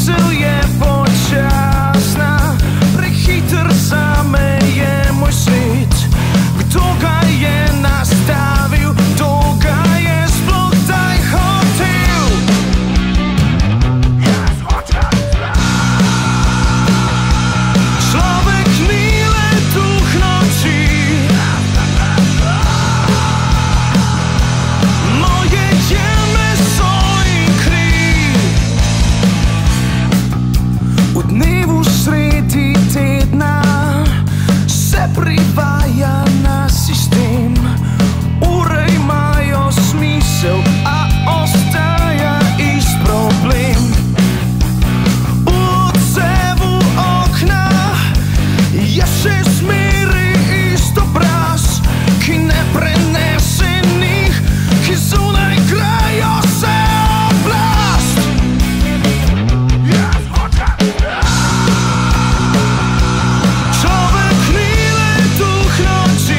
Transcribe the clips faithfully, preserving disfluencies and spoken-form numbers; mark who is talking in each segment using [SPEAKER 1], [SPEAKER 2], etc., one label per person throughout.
[SPEAKER 1] Misel je počasna, prehiter zame je moj svet. Kdo ga je nastavil, kdo ga je sploh kdaj hotel? Jaz hočem zrak. Človek ni le duh noči, moje je meso in kri. V dnevu sredi tedna se privaja na sistem. Ure imajo smisel, a ostaja ist problem. V odsevu okna je še zmeraj ist obraz, ki ne prenese njih, ki zunaj grejo se oblast. Jaz hočem zrak. Človek ni le duh noči,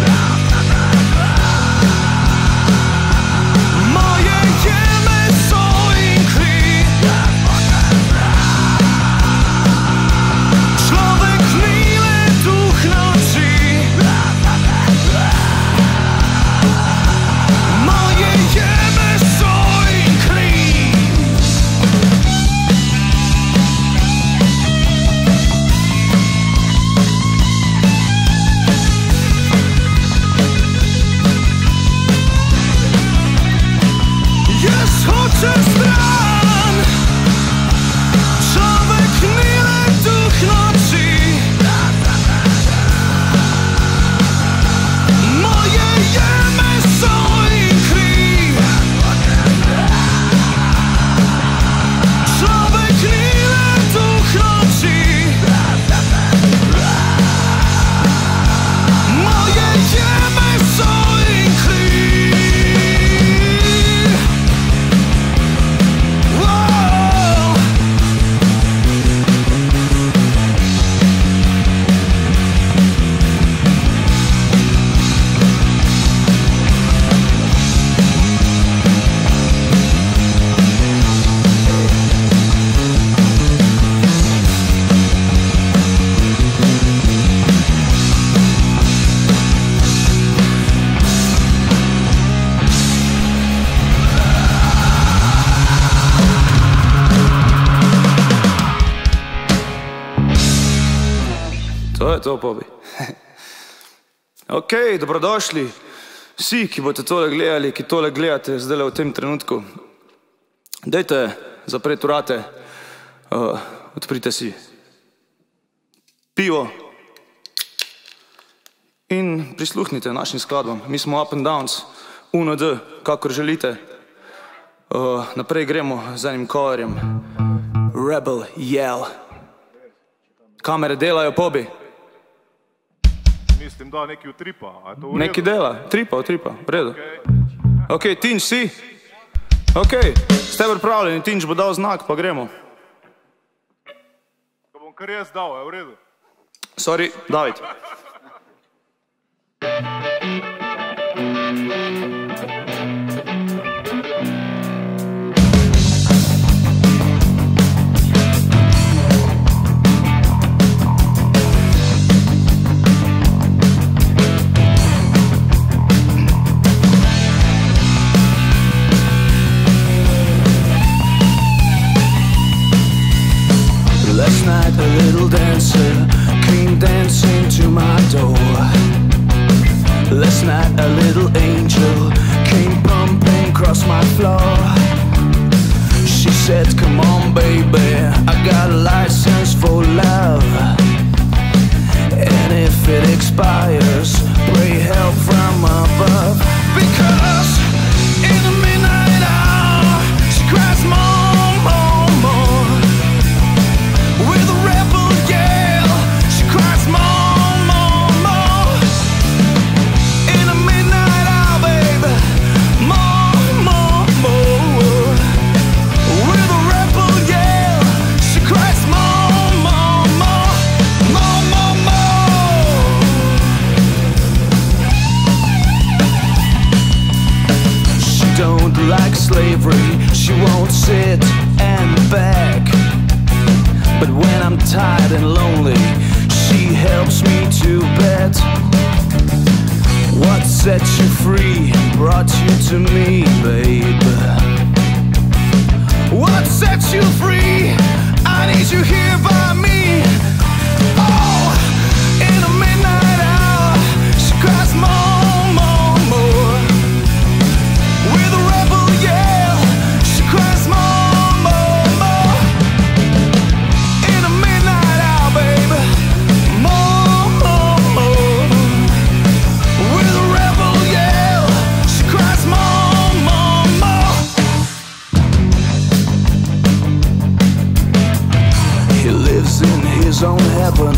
[SPEAKER 1] moje je meso in kri. Človek ni le duh noči, moje je meso in kri. Jaz hočem stran. Človek ni le duh noči, moje je meso in kri. Človek ni le duh noči, moje je meso in kri. Wow. To je to, Pobi. Ok, dobrodošli vsi, ki boste tole gledali, ki tole gledate zdaj v tem trenutku. Dajte zapreti vrate, uh, odprite si pivo in prisluhnite našim skladbam. Mi smo Up and Downs, U N D, kakor želite. Uh, naprej gremo z enim coverjem. Rebel Yell. Kamere delajo, Pobi?
[SPEAKER 2] Mislim, da neki utripa. A je to v redu?
[SPEAKER 1] Neki dela, tripa, utripa, v redu. Ok, Tinč si? Ok, ste pripravljeni, Tinč bo dal znak, pa gremo.
[SPEAKER 2] Ga bom kar jaz dal, je v redu?
[SPEAKER 1] Sorry, David. Last night a little dancer came dancing to my door. Last night a little angel came bumping across my floor. She said, come on baby, I got a license for love, and if it expires, pray help from above. Because in the midnight hour she cries more, more, more. With a rebel yell, she cries more, more, more. In the midnight hour, baby, more, more, more. With a rebel yell, she cries more, more, more, more, more, more. She don't like slavery, she won't sit and beg. tired and lonely, she helps me to bed. What set you free brought you to me, babe? What set you free? I need you here by me. Oh, in the midnight hour, she cries more, more, more. With a rebel yell, she cries more, more, more. In the midnight hour, baby, more, more, more. With a rebel yell, she cries more, more, more. He lives in his own heaven,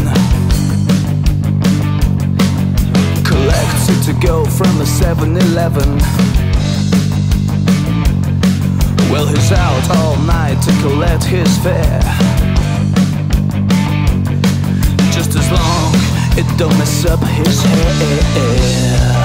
[SPEAKER 1] collects it to go from the seven eleven. Well, he's out all night to collect his fare, just as long it don't mess up his hair.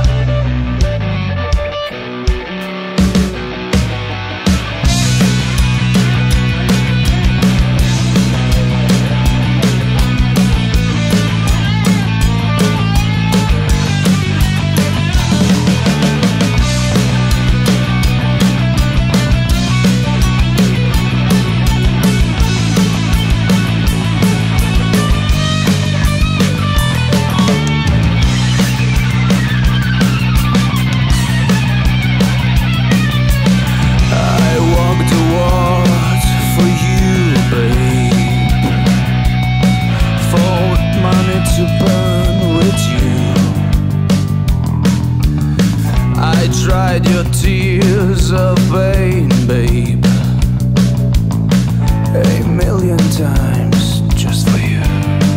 [SPEAKER 1] Dried your tears of pain, babe, a million times just for you.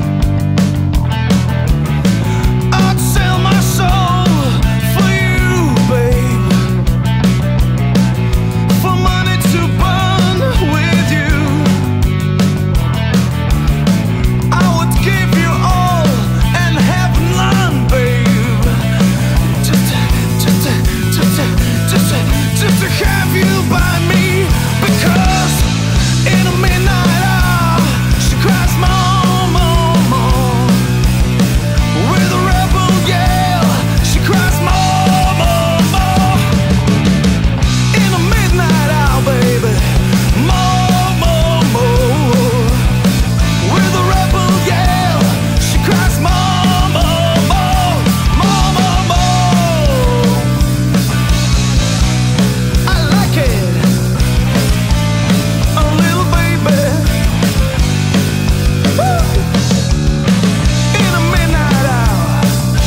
[SPEAKER 1] I'd sell my soul for you, babe, for money to burn with you. I would give you all and have none, babe, just just just just just to have you by me. Because in the midnight hour, she cries more, more, more. With a rebel yell, she cries more, more, more. In the midnight hour, baby, more, more, more. With a rebel yell, she cries more, more, more, more, more, more. I like it, a little baby. Woo. In the midnight hour.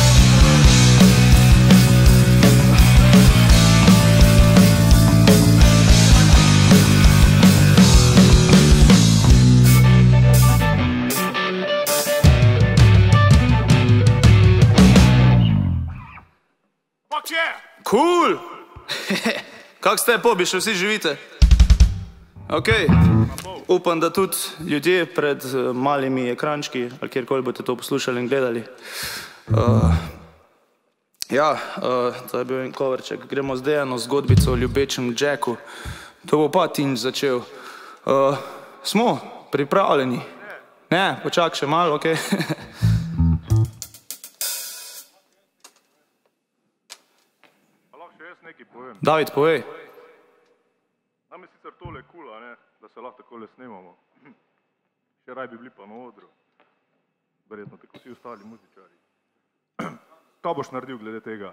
[SPEAKER 2] Fuck yeah!
[SPEAKER 1] Cool! Kak ste, Pobi, še vsi živite? Ok, upam, da tudi ljudje pred eh, malimi ekrančki, ali kjerkoli boste to poslušali in gledali. Uh, ja, uh, to je bil en coverček. Gremo zdaj eno zgodbico o ljubečem Jacku. To bo pa Tinč začel. Uh, smo pripravljeni? Ne, počak še malo, ok?
[SPEAKER 2] A lahko še jaz nekaj povem?
[SPEAKER 1] David, povej.
[SPEAKER 2] Nam je sicer tole kul, a ne, da se lahko takole snemamo. Še raj bi bili pa na odru. Verjetno tako vsi ostali muzičari. Kaj boš naredil glede tega?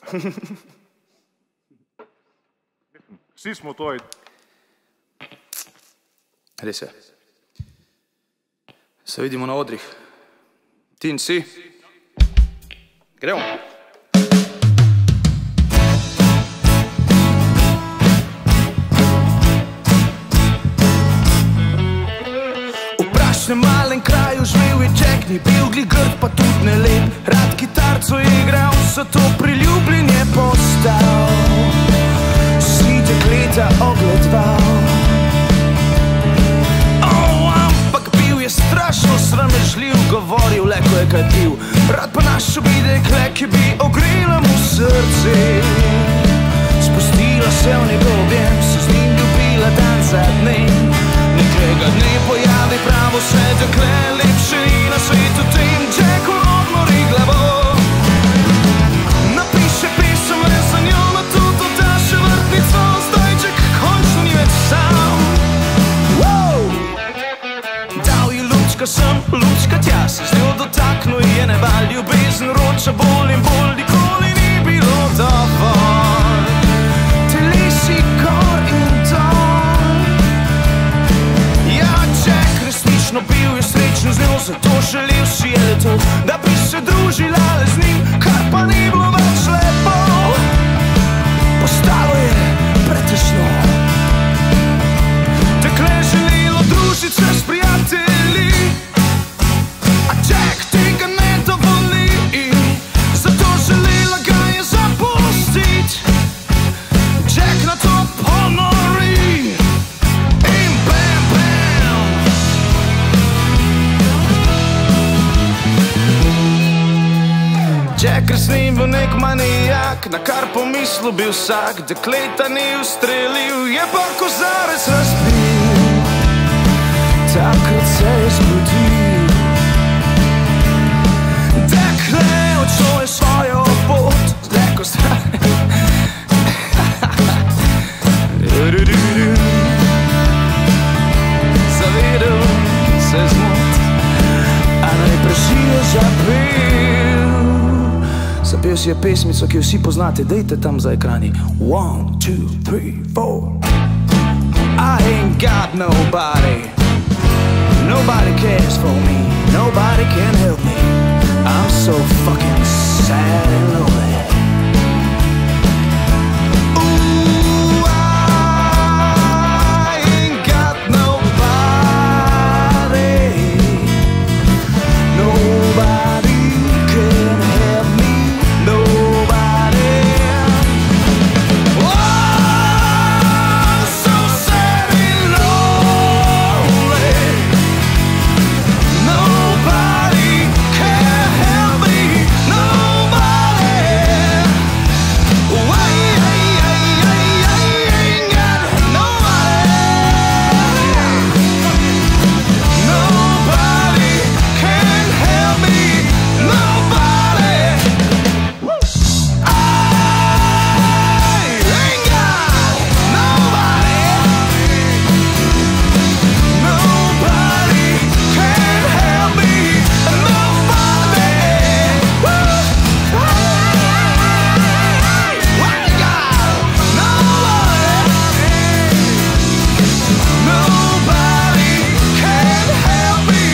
[SPEAKER 2] Mislim, vsi smo to.
[SPEAKER 1] Res je. Se vidimo na odrih. Tinč si? Gremo. V malem kraju živel je Jack, ni bil gli grd, pa tudi ne lep. Rad kitarco je igral, zato priljubljen je postal. Si dekleta ogledval. Oh, ampak bil je strašno sramežljiv, govoril le, ko je kaj pil. Rad pa našel bi dekle, ki bi ogrela mu srce. Spustila se v njegov objem, se z njim ljubila dan za dnem. Nekega dne pojavi pravo se dekle Lučka sem, lučka tja, se z njo dotaknu je neba. Ljubezen roča bolj in bolj, nikoli ni bilo dovolj. Telesi gor in dol. Ja, Jack resnično bil je srečen z njo, zato želel si je le to, da bi se družila le z njim, kar pa ni bilo več lepo. Postalo je pretesno. Dekle je želelo družiti se s prijatelji, a Jack tega ne dovoli, zato želela ga je zapustit. Jack na to ponori in bam, bam. Jack resni bil nek manijak, na kar pomislil bi vsak. Dekleta ni ustrelil, je pa kozarec razbil. Takrat se je zbudil. Dekle odšlo je svojo pot, zdaj stane. Zavedel se zmot, a najprej je zapel. Zapel si je pesmico, ki jo vsi poznate, dejte tam za ekrani. One, two, three, four. I ain't got nobody, nobody cares for me, nobody can help me. I'm so fucking sad and lonely. Ooh, I ain't got nobody, nobody can help me, nobody. Oh, so sad and lonely. Nobody can help me, nobody. Why I ain't got nobody. Nobody can help me, nobody. I ain't got nobody. Nobody can help me, nobody. I ain't got nobody. Nobody can help me.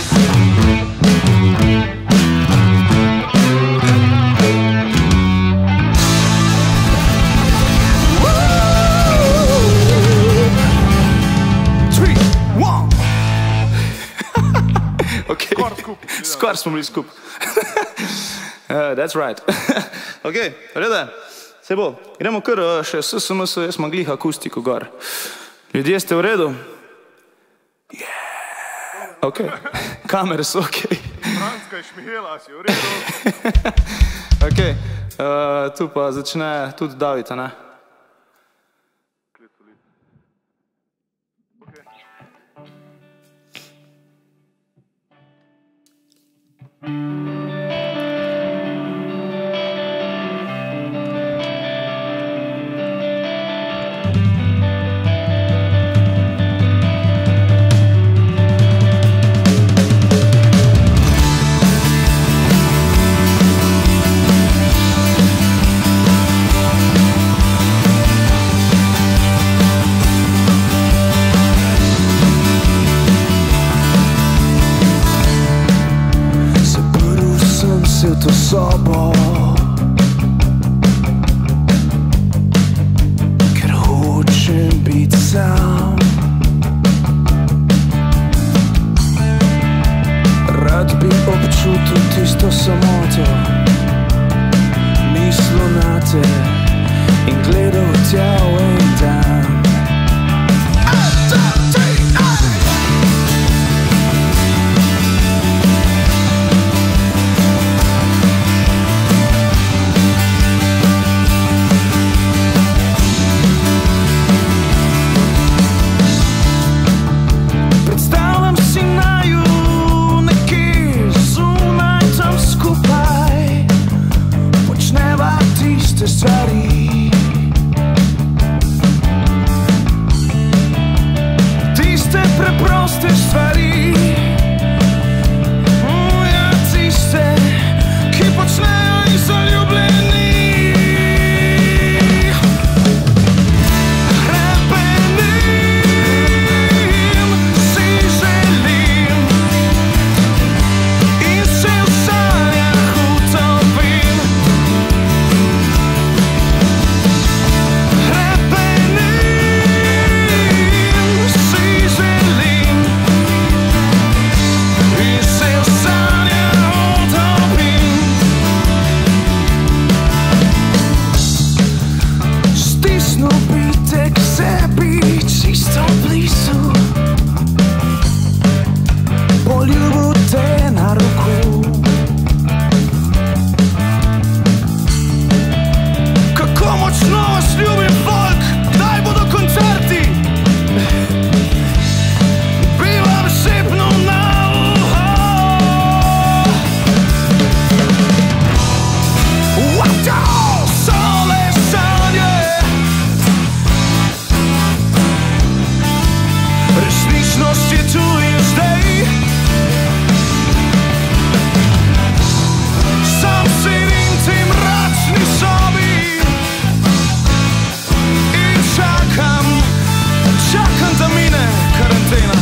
[SPEAKER 1] Three, one. Okay.
[SPEAKER 2] Skoraj skupaj.
[SPEAKER 1] Skoraj smo bili skupaj. Uh, that's right. Ok, reda, se bo. Gremo kar uh, še S S M S, jaz imam glih akustiko gor. Ljudje ste v redu? Yeah. Ok, kamere so ok.
[SPEAKER 2] Franska je šmihela, si v redu.
[SPEAKER 1] Ok, uh, tu pa začne tudi David, a ne? Zaprl sem se v to sobo, ker hočem biti sam. Rad bi občutil tisto samoto, mislil nate in gledal tja v en dan. Večnost je tu in zdaj. Sam sedim v tej mračni sobi in čakam, čakam, da mine karantena.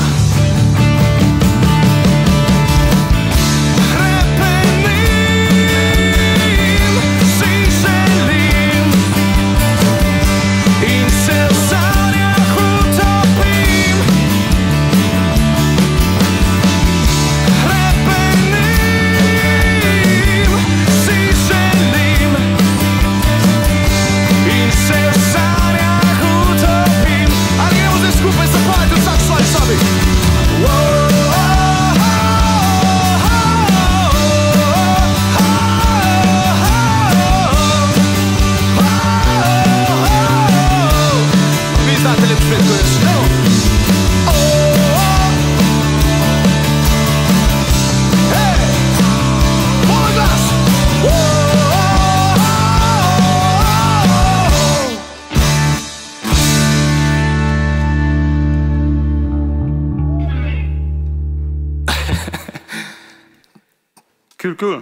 [SPEAKER 1] Kul, kul.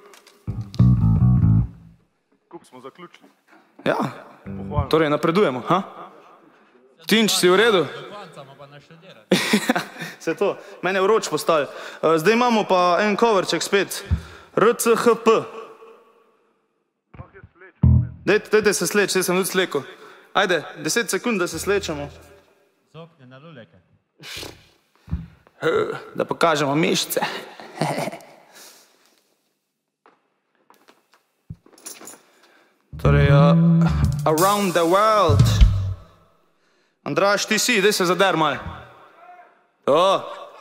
[SPEAKER 2] Kup smo zaključili.
[SPEAKER 1] Ja,
[SPEAKER 2] Pohvalno.
[SPEAKER 1] torej napredujemo, ha? Tinč, si v redu? Se to, mene je vroč postal. Zdaj imamo pa en coverček spet. R C H P. Dajte, dajte se sleč, jaz sem tudi slekel. Ajde, deset sekund, da se slečemo.
[SPEAKER 3] Zopne na luleke.
[SPEAKER 1] Da pokažemo mišice. Torej, uh, around the world. Andraž, ti si, daj se zader malo. To.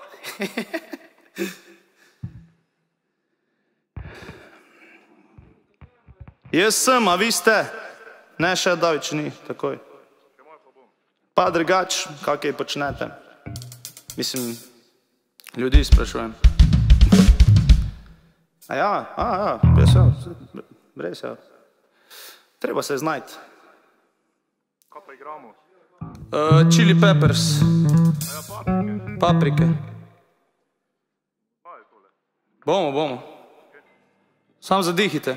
[SPEAKER 1] Jaz sem, a vi ste? Ne, še Davič ni, takoj. Pa drugač, kakaj počnete? Mislim, ljudi sprašujem. A ja, a ja, brez ja, brez ja. Treba se znajti.
[SPEAKER 2] Kaj pa igramo?
[SPEAKER 1] Uh, chili peppers.
[SPEAKER 2] A ja, paprike.
[SPEAKER 1] Paprike.
[SPEAKER 2] Kaj je tole?
[SPEAKER 1] Bomo, bomo. Sam zadihite.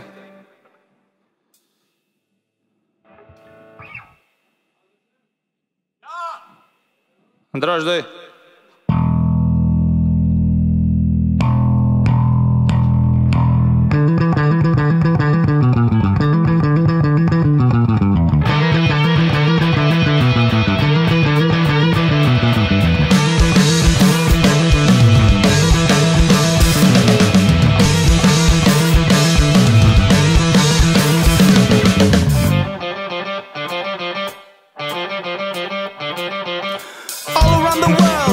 [SPEAKER 1] Andraž, daj. All around the world.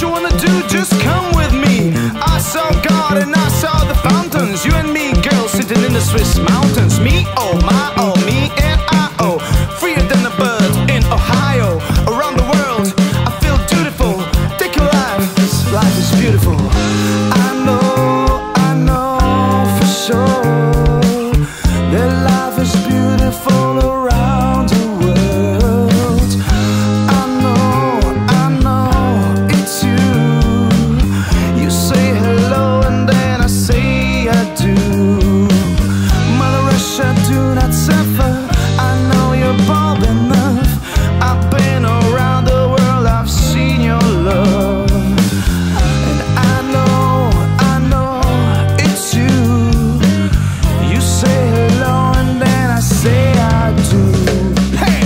[SPEAKER 1] you wanna do, just come with me. I saw God and I saw the fountains. You and me, girl, sitting in the Swiss mountains. Me, oh my, oh me and I, oh, freer than a bird in Ohio. Around the world, I feel beautiful. Take your life, this life is beautiful. I know, I know for sure that life is beautiful around the world. I know, I know it's you. You say hello and then I say I do. Mother Russia, do not suffer. I know you're bold enough. I've been around the world, I've seen your love. And I know, I know it's you. You say hello and then I say I do. Hey!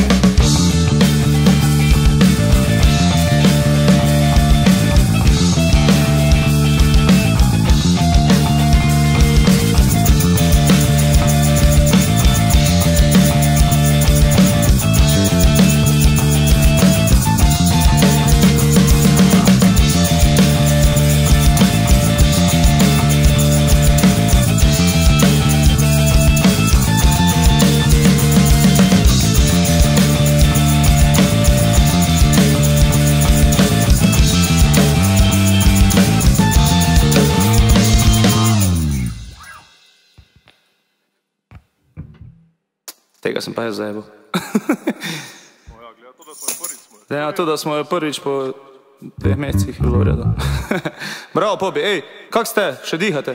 [SPEAKER 1] Tega sem pa jaz zajebal.
[SPEAKER 2] No ja, gleda to, da smo jo prvič smo. jo-
[SPEAKER 1] Ja, to, da smo jo prvič po dveh mesecih je bilo v redu. Bravo, Pobi, ej, kak ste? Še dihate?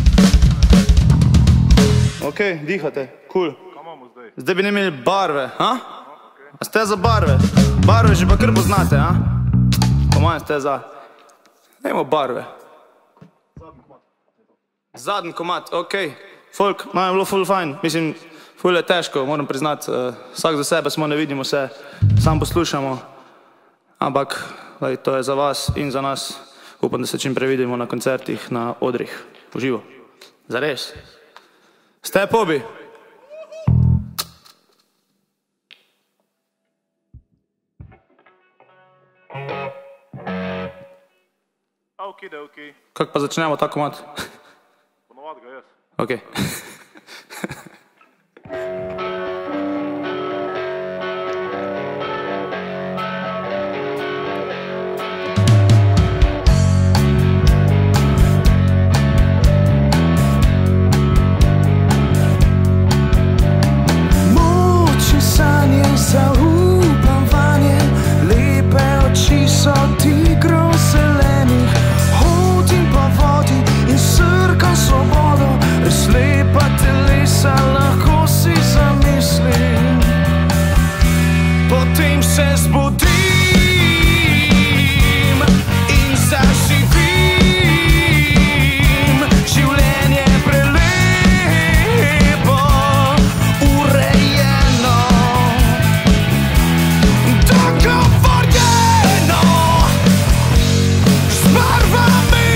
[SPEAKER 1] Ok, dihate, cool.
[SPEAKER 2] Kaj imamo zdaj?
[SPEAKER 1] Zdaj bi ne imeli barve, ha? A ste za barve? Barve že pa kar poznate, ha? Po mojem ste za. Dajmo barve. Zadnji komad, ok. Folk, nam je bilo ful fajn. Mislim, ful je težko, moram priznati. Uh, vsak za sebe smo, ne vidimo se, sam poslušamo. Ampak, lej, to je za vas in za nas. Upam, da se čim prej vidimo na koncertih, na odrih. Poživo. Zares. Ste, Pobi?
[SPEAKER 2] A, okej, da, okej.
[SPEAKER 1] Kako pa začnemo ta komad?
[SPEAKER 2] Ponovadi ga jaz.
[SPEAKER 1] Ok. Moči sanje, zaupam vanje, lepe oči so tigrov zelenih. Hodim po vodi in srkam svobodo, res lepa telesa lahko si zamislim. Potem se zbudim in zaživim. Življenje prelepo, urejeno, dogovorjeno, z barvami.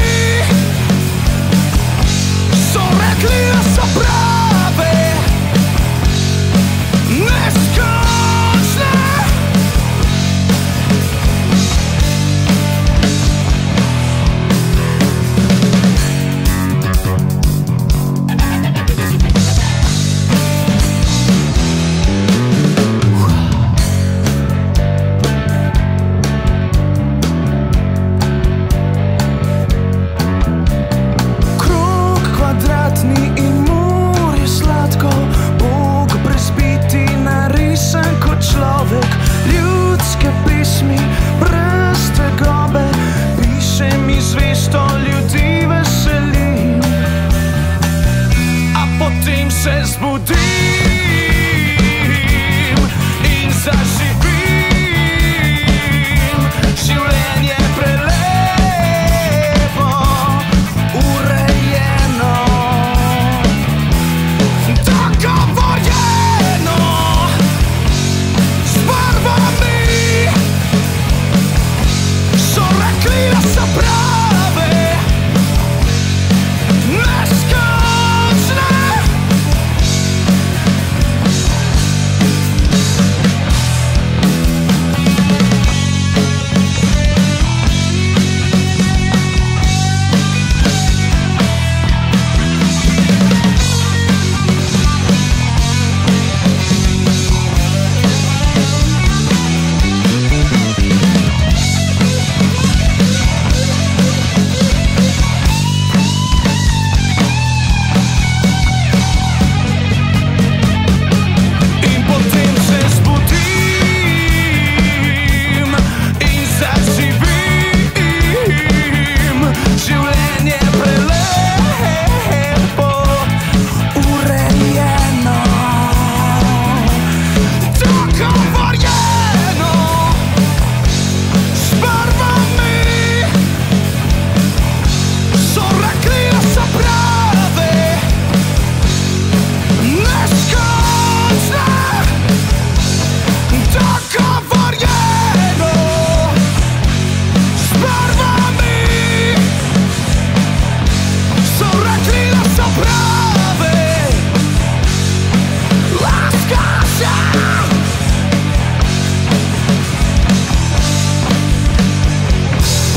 [SPEAKER 1] So rekli, da so prave, neskončne. Krog kvadratni in morje sladko, Bog prezbiti, narisan kot človek. Ljudske pesmi brez tegobe, pišem in zvesto ljudi veselim. A potem se zbudim in zaživim. Življenje prelepo, urejeno, dogovorjeno, z barvami. So rekli, da so prave, neskončne.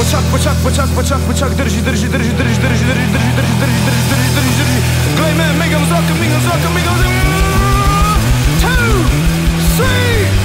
[SPEAKER 1] počak, počak, počak, počak, počak, drži, drži, drži, drži, drži, drži, drži, drži, drži, drži, drži, drži, drži. Glej me, migam zraka, migam zraka, migam zraka. Two, three.